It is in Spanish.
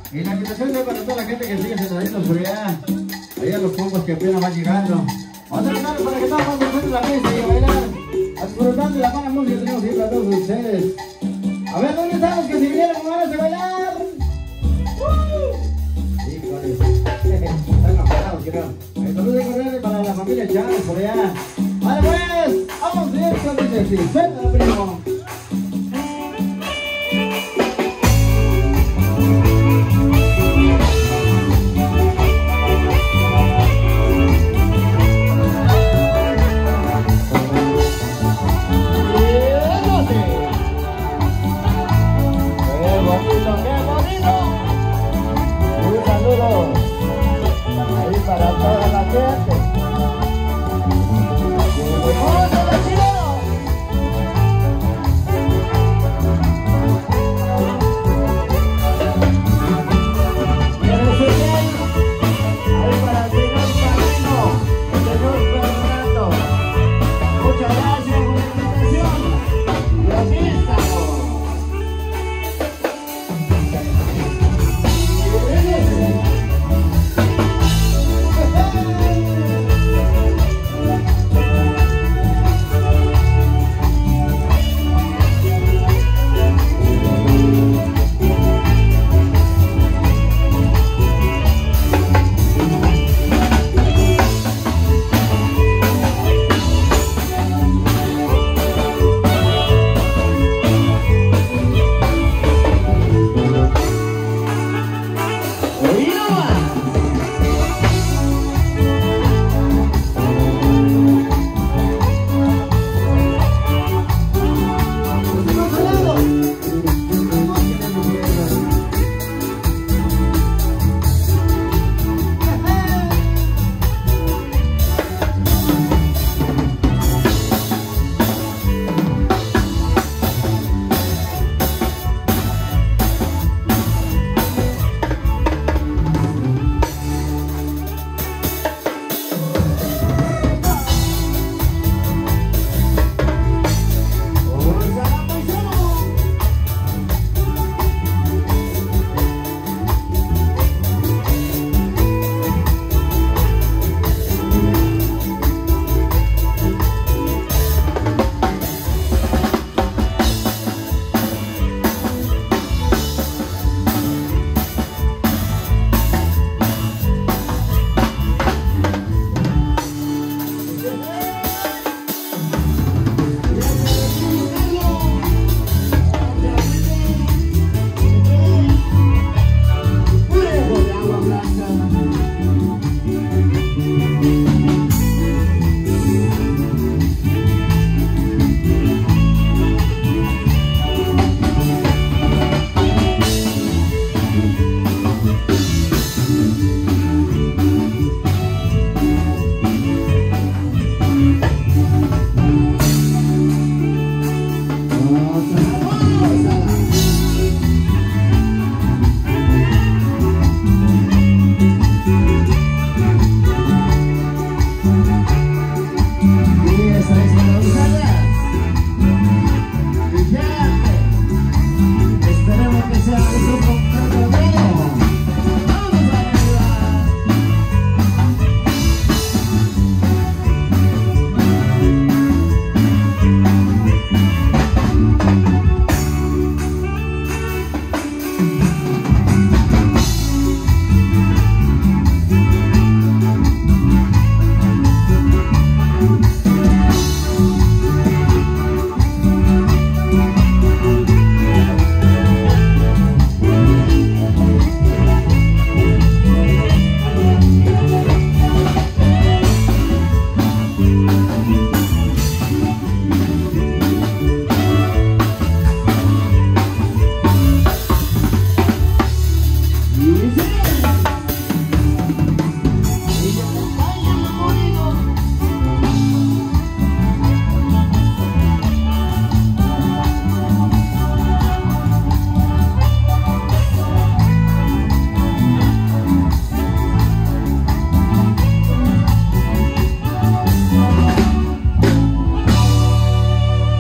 Y la invitación es para toda la gente que sigue sentadito por allá. Allá los pocos que apenas van llegando. Vamos a tratar para que todos vamos a hacer la pista y a bailar. Disfrutando de la buena música que tenemos siempre a todos ustedes. A ver, ¿dónde estamos? Que si vinieron con ganas de bailar. Están apagados, creo. Saludos de correr para la familia Chávez por allá. Vale, pues, vamos directo, dice así. Suéltala, primo.